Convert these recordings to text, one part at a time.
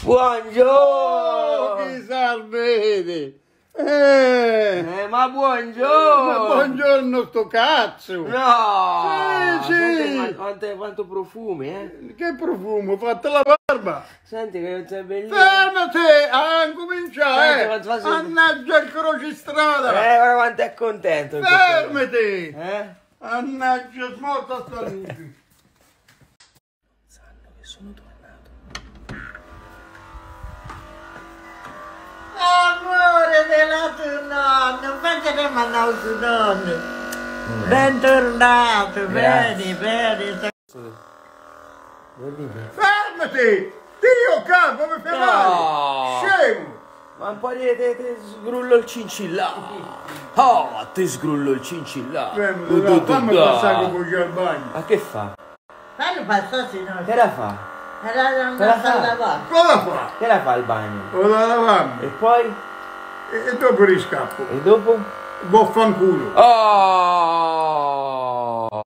Buongiorno! Chi salvete? Ma buongiorno! Ma buongiorno sto cazzo! No! Sì, Senti, quanto profumi, eh? Che profumo, ho fatto la barba! Senti che sei bellissimo! Fermati! Ah, comincia, Annaggia il crocistrada! Guarda quanto è contento! Fermati! Annaggia, smorta sta luce! Sanno che sono tornato. Amore della tua nonna, perché mandavo su nonno? Bentornato, bene. Fermati! Dio capo, mi fai male! Scemo! Ma un po' ti sgrullo il cincilla. Oh, ti sgrullo il cincilla. Fammi passare con voi al bagno. Ma che fa? Fallo passare, signore. Che la fa? La fa lavare. Cosa fa? Che la fa al bagno? Lo da lavare. E poi? E dopo riscappo. E dopo? Vaffanculo. Oh!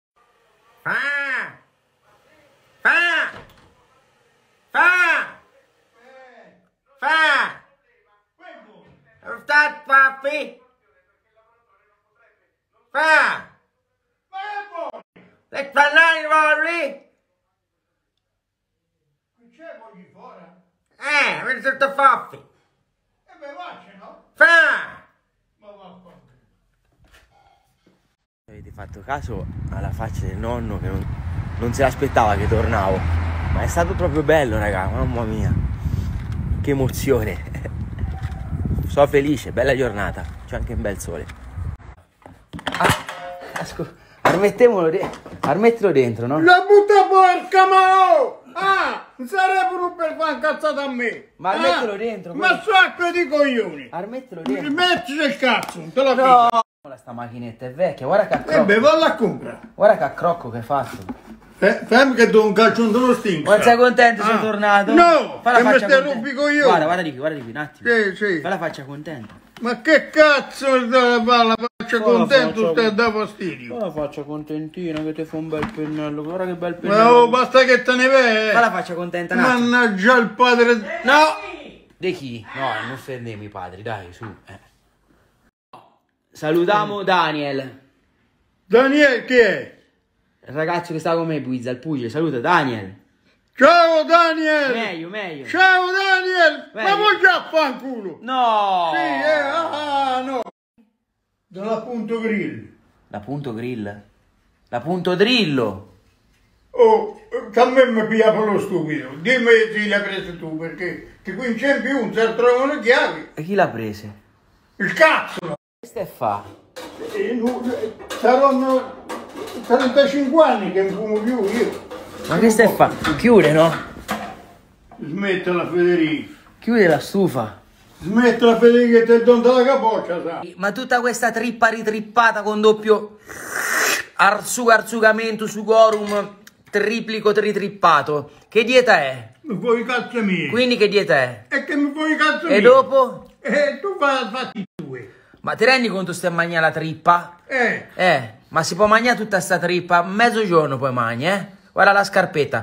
Stat papi. Let's parlare vorrei. C'è voglio fuori? Vedi tutto faffi. Beh, faccia, no? Ma vaffanculo. Avete fatto caso alla faccia del nonno che non se l'aspettava che tornavo. Ma è stato proprio bello, raga, mamma mia. Che emozione. Sono felice, bella giornata. C'è anche un bel sole. Armettilo dentro, no? La butta porca, ma oh! Non sarebbero per fare incazzata a me! Ma armettilo dentro! Ma sacco di coglioni! Armettilo dentro! Mettici il cazzo, non te la No! dico! Sta macchinetta è vecchia, guarda che accrocco! Beh, valla a comprare! Guarda che accrocco che hai fatto! Fammi che do un calcio non te lo stinco! Ma sei contento se sono tornato? No! Fa la che mi faccia stai contenta. rompi coglioni! Guarda di qui un attimo! Sì! Fa la faccia contenta! Ma che cazzo la faccia contento stai a dare fastidio? Fa la faccia contentina che ti fa un bel pennello, guarda che bel pennello! Ma oh, basta che te ne vai! Fa la faccia contenta un attimo! Mannaggia il padre! No! Di chi? No, non offendiamo i padri, dai, su! Salutiamo Daniel! Daniel chi è? Il ragazzo che sta con me, Buizza, il pugile, saluta Daniel! Ciao Daniel! Meglio! Ciao Daniel! Meglio. Ma vuoi già fanculo? No! Sì, no! Dalla punto grill. La punto grill? La punto drillo! Oh, a me mi pia per lo stupido. Dimmi se l'hai preso tu, perché che qui in Champions si trovano le chiavi. E chi l'ha prese? Il cazzo! Che stai a fa? Saranno 35 anni che non fumo più io. Ma che stai a fa? Chiude, no? Smettila Federico. Chiude la stufa. Smettila Federico che te donta la capoccia, sa. Ma tutta questa trippa ritrippata con doppio arsugamento sugorum triplico tritrippato. Che dieta è? Mi vuoi i cazzo miei. Quindi che dieta è? E che mi vuoi i cazzo miei. E dopo? Tu fatti due. Ma ti rendi conto stai a mangiare la trippa? Ma si può mangiare tutta sta trippa? Mezzogiorno poi mangi, Guarda la scarpetta.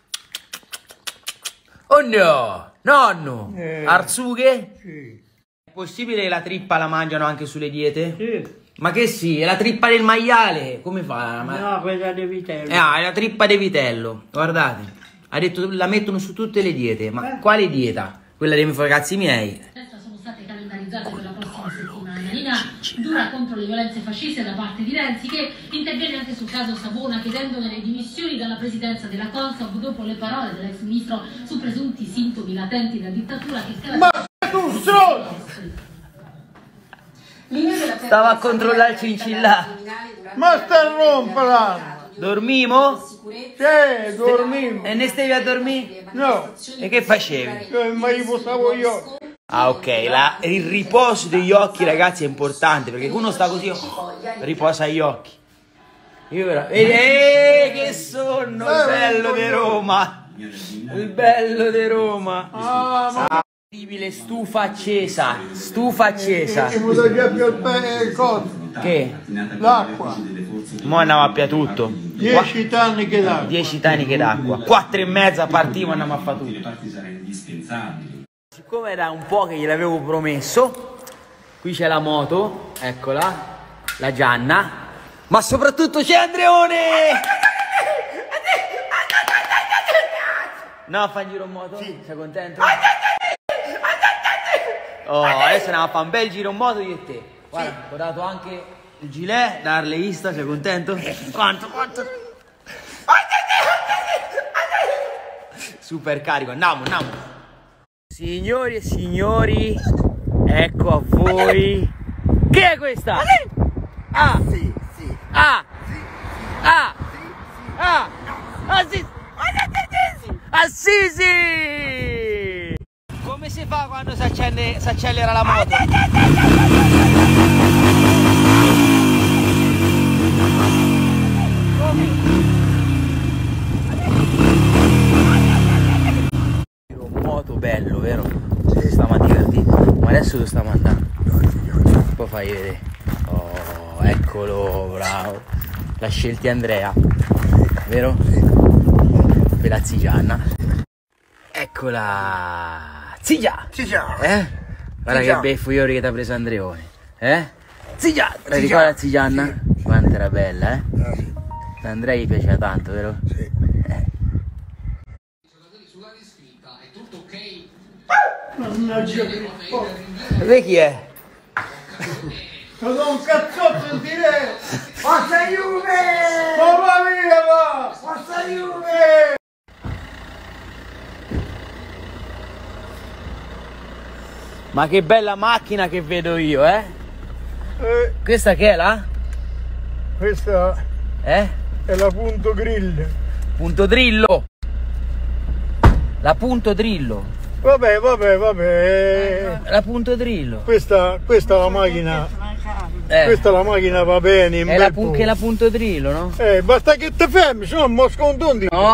Oh no! Nonno! Arzughe? Sì. È possibile che la trippa la mangiano anche sulle diete? Sì. Ma che sì? È la trippa del maiale! Come fa? No, quella di vitello. È la trippa di vitello. Guardate. Ha detto la mettono su tutte le diete. Ma quale dieta? Quella dei ragazzi miei. Sono state calendarizzate per la prossima settimana. Nina dura contro le violenze fasciste da parte di Renzi, che interviene anche sul caso Savona chiedendone le dimissioni dalla presidenza della Consob dopo le parole dell'ex ministro su presunti sintomi latenti della dittatura che Ma tu stronzo! Stava a controllare il cincillà. Ma sta a romperla! Dormimo? Sì, dormivo. E ne stavi a dormire? No. E che facevi? Ma io posavo io. Ah, ok, il riposo degli occhi, ragazzi, è importante, perché uno sta così, riposa gli occhi. Che sonno, il bello di Roma! Il bello di Roma! Incredibile, stufa accesa, stufa accesa. E mi dà già più il coso. Che? L'acqua. Mo andiamo a pia tutto. 10 taniche d'acqua. 10 taniche d'acqua. 4:30 partiamo, andiamo a fare tutto. Siccome era un po' che gliel'avevo promesso, qui c'è la moto, eccola, la Gianna, ma soprattutto c'è Andreone! No, fa un giro in moto? Sì. Sei contento? Oh, adesso andiamo a fare un bel giro in moto io e te. Guarda, sì. Ho dato anche il gilet da arleista, sei contento? Quanto? Super carico, andiamo. Signori e signori, ecco a voi. Che è questa? Ah, sì. Ah, sì. Come si fa quando si accelera la moto? Moto bello, vero? Stamattina divertito. Ma adesso dove stiamo andando? Poi fai vedere. Oh, eccolo, bravo. L'ha scelti Andrea, vero? Per la Zigianna. Eccola. Zigia! Guarda che beffo io che ti ha preso Andreone. Zigia! La ricordi la Zigianna? Quanto era bella, A Andrea gli piaceva tanto, vero? Sì. Vedi chi è? Ti do un cazzotto in diretta! Forza Juve! Mamma mia, va! Forza Juve! Ma che bella macchina che vedo io, Questa che è la? Questa è la Punto Grill. Punto Drillo! La Punto Drillo! Vabbè. La Punto Drillo! Questa è la macchina. Questa la macchina va bene. È la Punto Drillo, no? Basta che ti fermi, se no mo scontondi. No!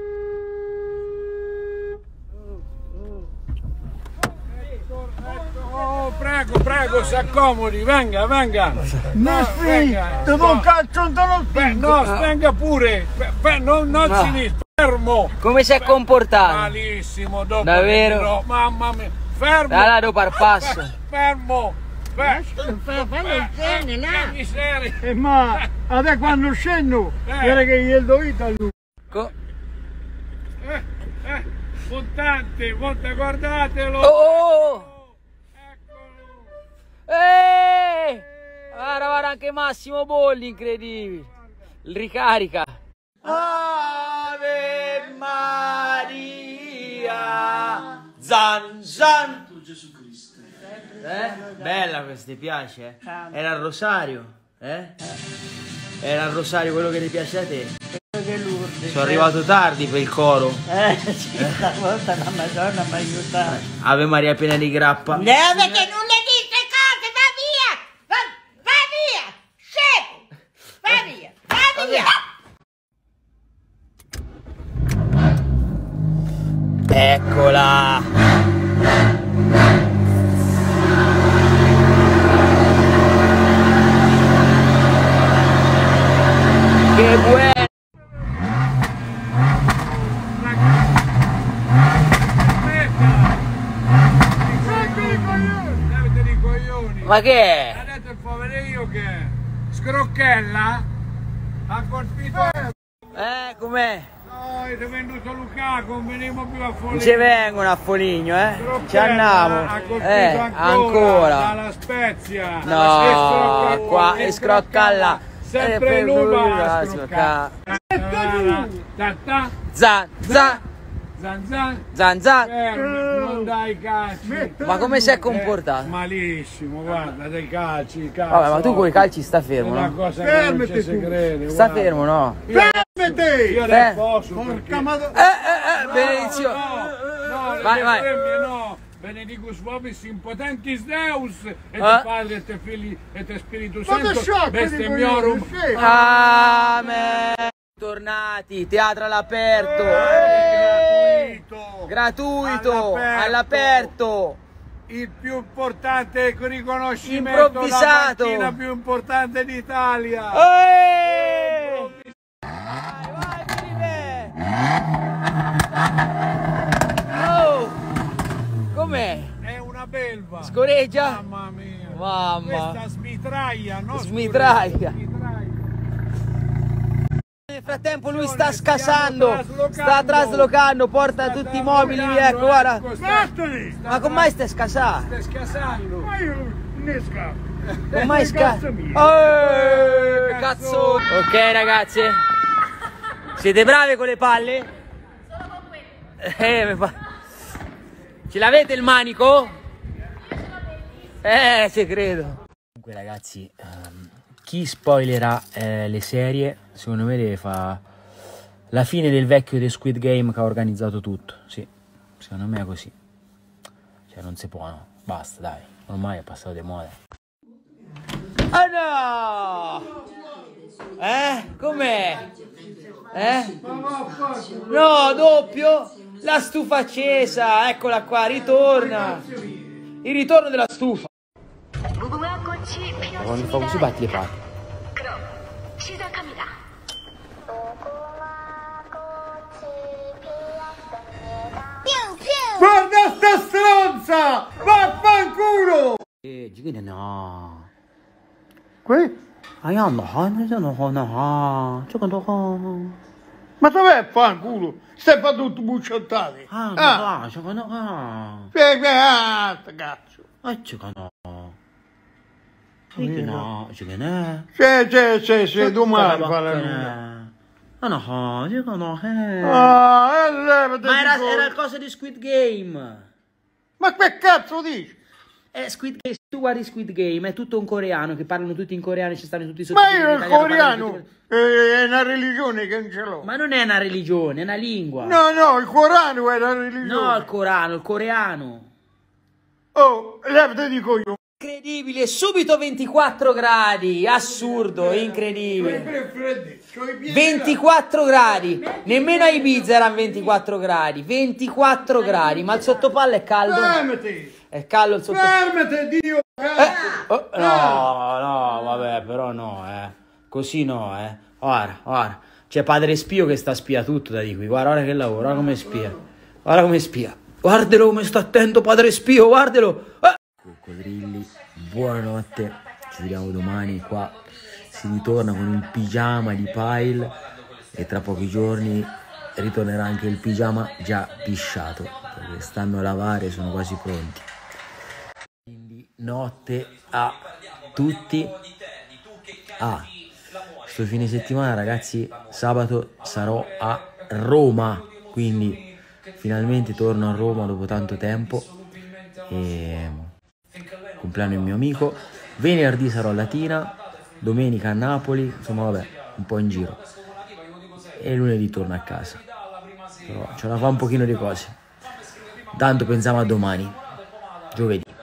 Prego, si accomodi, venga. No, ti do un calcio in lo spingo. No, venga pure, non sinistra, fermo. Come si è comportato? Malissimo, dopo. Davvero? Mamma mia, fermo. Dai, dopo al passo. Fermo. Miseria. Ma adesso quando scendo, vede che gli dovete a lui. Montante, guardatelo. Oh! Guarda anche Massimo Bolli, incredibile. Il ricarica. Ave Maria. Zan. Bella questa, ti piace? Era il rosario, Era il rosario quello che ti piace a te? Sono arrivato tardi per il coro. Stavolta la Madonna mi ha aiutato. Ave Maria piena di grappa. No, perché non le dite cose, va via, scemo, va via. Eccola. Che buono. Ma che è? Ha detto il poverino che Scrocchella ha colpito. Com'è? No, ti ho venduto Lukaku, non veniamo più a Foligno. Non ci vengono a Foligno, Ci andiamo. Ha colpito ancora. Dalla Spezia. No, qua e Scroccalla. Sempre lui va a scroccare. Zan. Non dai calci. Ma come si è comportato? Malissimo, guarda, dei calci. Vabbè, ma tu con i calci sta fermo, Una no? cosa che non ci si crede. Sta fermo, no? Fermati! Io non posso. Porca madonna! Benedizio. No, Vai. no. Benedicus vobis impotentis Deus, et Padre, et Fili, et Spiritus Sancto, bestemmiorum. Amen. Tornati, teatro all'aperto. Gratuito, all'aperto. il più importante riconoscimento, improvvisato, la mattina più importante d'Italia. Vai, Felipe! Oh, com'è? È una belva. Scoreggia? Mamma mia. Mamma. Questa smitraia, no? Smitraia. Nel frattempo lui sta scasando, sta traslocando, porta tutti i mobili via, ecco, guarda. Ma come mai stai scasando? Stai scasando. Ma io ne scappo. Come mai scasando? Cazzo! Ok ragazzi, siete bravi con le palle? Solo con quelle. Ce l'avete il manico? Ci credo. Comunque ragazzi, chi spoilerà le serie, secondo me deve fare la fine del vecchio The Squid Game che ha organizzato tutto. Sì, secondo me è così. Cioè non si può, no? Basta, dai, ormai è passato di moda. Ah no! Com'è? No, doppio! La stufa accesa, eccola qua, ritorna! Il ritorno della stufa! Quando fa così batti le palle. Guarda sta stronza! Vaffanculo! Giugno no. Qui? Ma dov'è fanculo? Stai fa tutto bucciottati. Cazzo. Sì, domani fa la luna. Ma era il coso di Squid Game. Ma che cazzo dici? Squid Game, se tu guardi Squid Game è tutto un coreano, che parlano tutti in coreano, ci stanno tutti i sottotitoli. Ma io il coreano è una religione che non ce l'ho. Ma non è una religione, è una lingua. No, il coreano è una religione. No, il corano, il coreano. Oh, te dico io. Incredibile, subito 24 gradi, assurdo, incredibile. 24 gradi, nemmeno a Ibiza erano 24 gradi, 24 gradi, ma il sottopalla è caldo. Fermati! È caldo il sottopalla. Fermati, Dio! No, vabbè, però no, così no, Guarda, c'è padre Spio che sta spia tutto da di qui, guarda che lavoro, guarda come spia, guardalo come sta attento padre Spio, guardalo. Coccodrilli, buonanotte, ci vediamo domani qua, si ritorna con il pigiama di Pile e tra pochi giorni ritornerà anche il pigiama già pisciato, perché stanno a lavare, sono quasi pronti. Quindi notte a tutti. Sto fine settimana ragazzi, sabato sarò a Roma, quindi finalmente torno a Roma dopo tanto tempo e compleanno il mio amico, venerdì sarò a Latina, domenica a Napoli, insomma vabbè, un po' in giro e lunedì torno a casa, però ce la fa un pochino di cose, tanto pensiamo a domani, giovedì.